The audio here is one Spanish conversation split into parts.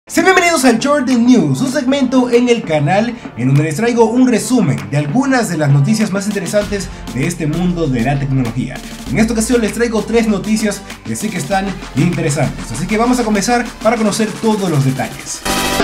Sean bienvenidos al Jordan News, un segmento en el canal en donde les traigo un resumen de algunas de las noticias más interesantes de este mundo de la tecnología. En esta ocasión les traigo 3 noticias que sí que están interesantes, así que vamos a comenzar para conocer todos los detalles.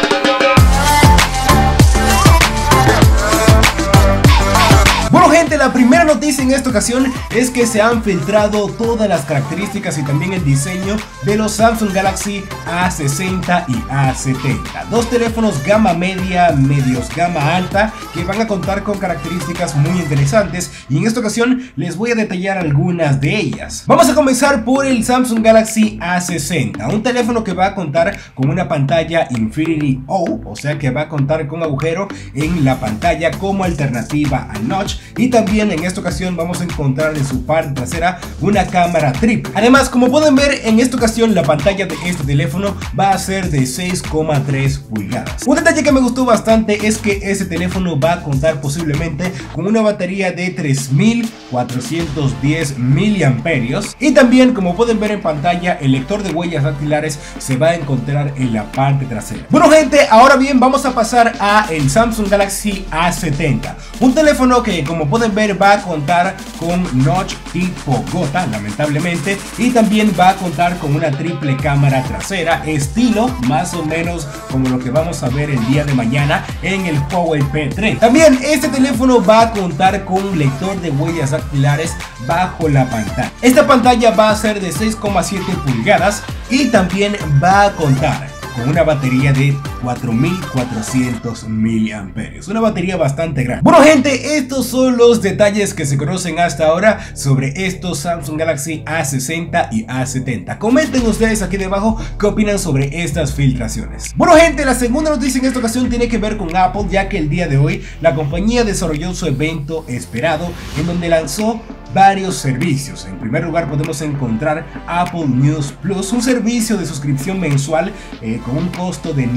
Bueno gente, la primera noticia en esta ocasión es que se han filtrado todas las características y también el diseño de los Samsung Galaxy A60 y A70. Dos teléfonos gama media, medios gama alta, que van a contar con características muy interesantes y en esta ocasión les voy a detallar algunas de ellas. Vamos a comenzar por el Samsung Galaxy A60, un teléfono que va a contar con una pantalla Infinity O, sea que va a contar con agujero en la pantalla como alternativa al notch. Y también en esta ocasión vamos a encontrar en su parte trasera una cámara triple. Además, como pueden ver, en esta ocasión la pantalla de este teléfono va a ser de 6,3 pulgadas. Un detalle que me gustó bastante es que este teléfono va a contar posiblemente con una batería de 3410 miliamperios. Y también, como pueden ver en pantalla, el lector de huellas dactilares se va a encontrar en la parte trasera. Bueno gente, ahora bien vamos a pasar a el Samsung Galaxy A70, un teléfono que, como pueden ver, va a contar con notch tipo gota, lamentablemente, y también va a contar con una triple cámara trasera, estilo más o menos como lo que vamos a ver el día de mañana en el Huawei P3. También este teléfono va a contar con un lector de huellas dactilares bajo la pantalla. Esta pantalla va a ser de 6,7 pulgadas y también va a contar con una batería de 4400 miliamperios, una batería bastante grande. Bueno gente, estos son los detalles que se conocen hasta ahora sobre estos Samsung Galaxy A60 y A70. Comenten ustedes aquí debajo qué opinan sobre estas filtraciones. Bueno gente, la segunda noticia en esta ocasión tiene que ver con Apple, ya que el día de hoy la compañía desarrolló su evento esperado en donde lanzó varios servicios. En primer lugar podemos encontrar Apple News Plus, un servicio de suscripción mensual con un costo de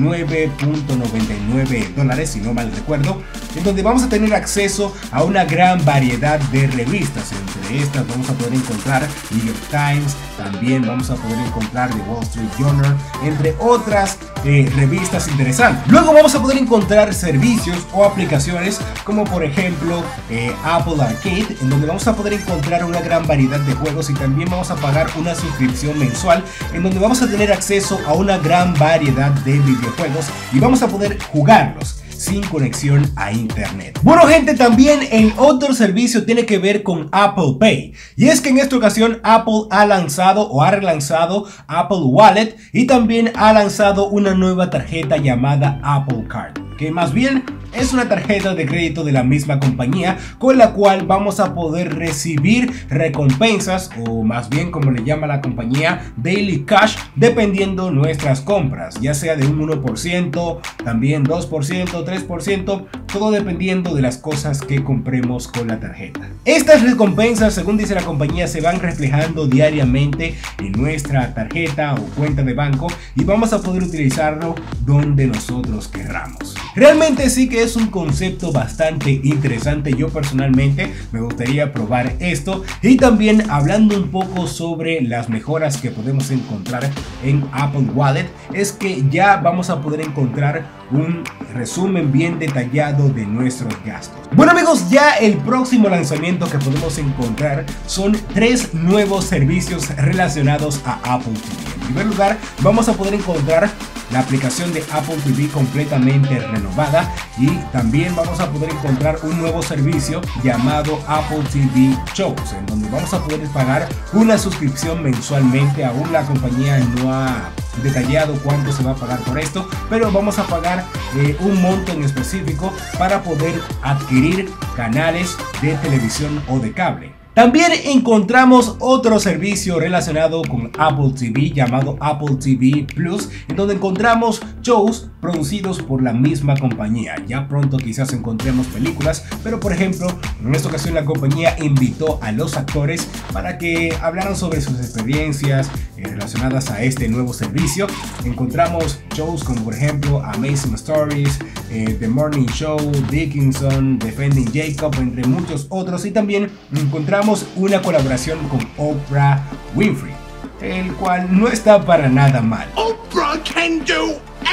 $9.99, si no mal recuerdo, en donde vamos a tener acceso a una gran variedad de revistas. Entre estas vamos a poder encontrar New York Times, también vamos a poder encontrar The Wall Street Journal, entre otras revistas interesantes. Luego vamos a poder encontrar servicios o aplicaciones como por ejemplo Apple Arcade, en donde vamos a poder encontrar una gran variedad de juegos y también vamos a pagar una suscripción mensual en donde vamos a tener acceso a una gran variedad de videojuegos y vamos a poder jugarlos sin conexión a internet. Bueno gente, también el otro servicio tiene que ver con Apple Pay, y es que en esta ocasión Apple ha lanzado o ha relanzado Apple Wallet y también ha lanzado una nueva tarjeta llamada Apple Card, que más bien es una tarjeta de crédito de la misma compañía con la cual vamos a poder recibir recompensas, o más bien como le llama la compañía, Daily Cash, dependiendo nuestras compras, ya sea de un 1%, también 2%, 3%, todo dependiendo de las cosas que compremos con la tarjeta. Estas recompensas, según dice la compañía, se van reflejando diariamente en nuestra tarjeta o cuenta de banco y vamos a poder utilizarlo donde nosotros querramos. Realmente sí que es un concepto bastante interesante. Yo personalmente me gustaría probar esto. Y también hablando un poco sobre las mejoras que podemos encontrar en Apple Wallet, es que ya vamos a poder encontrar un resumen bien detallado de nuestros gastos. Bueno amigos, ya el próximo lanzamiento que podemos encontrar son 3 nuevos servicios relacionados a Apple TV. En primer lugar, vamos a poder encontrar la aplicación de Apple TV completamente renovada y también vamos a poder encontrar un nuevo servicio llamado Apple TV Shows, en donde vamos a poder pagar una suscripción mensualmente. Aún la compañía no ha detallado cuánto se va a pagar por esto, pero vamos a pagar un monto en específico para poder adquirir canales de televisión o de cable. También encontramos otro servicio relacionado con Apple TV llamado Apple TV Plus, en donde encontramos shows producidos por la misma compañía. Ya pronto quizás encontremos películas, pero por ejemplo en esta ocasión la compañía invitó a los actores para que hablaran sobre sus experiencias relacionadas a este nuevo servicio. Encontramos shows como por ejemplo Amazing Stories, The Morning Show, Dickinson, Defending Jacob, entre muchos otros, y también encontramos una colaboración con Oprah Winfrey, el cual no está para nada mal. Oprah can do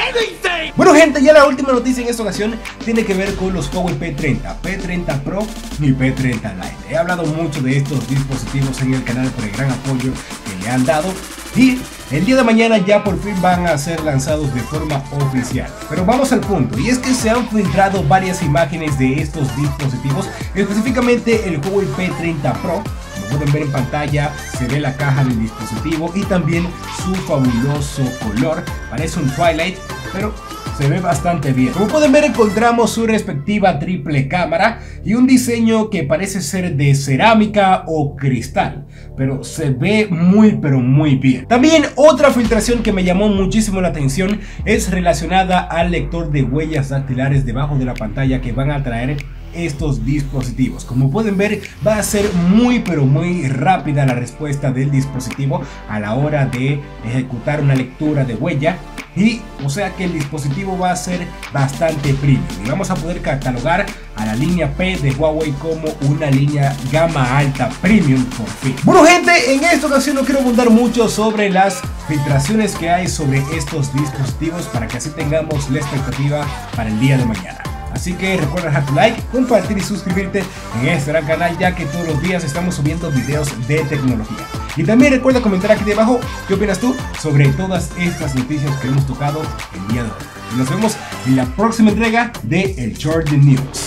Bueno gente, ya la última noticia en esta ocasión tiene que ver con los Huawei P30, P30 Pro y P30 Lite. He hablado mucho de estos dispositivos en el canal por el gran apoyo que le han dado y el día de mañana ya por fin van a ser lanzados de forma oficial. Pero vamos al punto, y es que se han filtrado varias imágenes de estos dispositivos, específicamente el Huawei P30 Pro. Como pueden ver en pantalla, se ve la caja del dispositivo y también su fabuloso color. Parece un Twilight, pero se ve bastante bien. Como pueden ver, encontramos su respectiva triple cámara y un diseño que parece ser de cerámica o cristal, pero se ve muy pero muy bien. También otra filtración que me llamó muchísimo la atención es relacionada al lector de huellas dactilares debajo de la pantalla que van a traer estos dispositivos. Como pueden ver, va a ser muy pero muy rápida la respuesta del dispositivo a la hora de ejecutar una lectura de huella. Y o sea que el dispositivo va a ser bastante premium y vamos a poder catalogar a la línea P de Huawei como una línea gama alta premium por fin. Bueno gente, en esta ocasión no quiero abundar mucho sobre las filtraciones que hay sobre estos dispositivos para que así tengamos la expectativa para el día de mañana. Así que recuerda dejar tu like, compartir y suscribirte en este gran canal, ya que todos los días estamos subiendo videos de tecnología. Y también recuerda comentar aquí debajo qué opinas tú sobre todas estas noticias que hemos tocado el día de hoy. Y nos vemos en la próxima entrega de El Short News.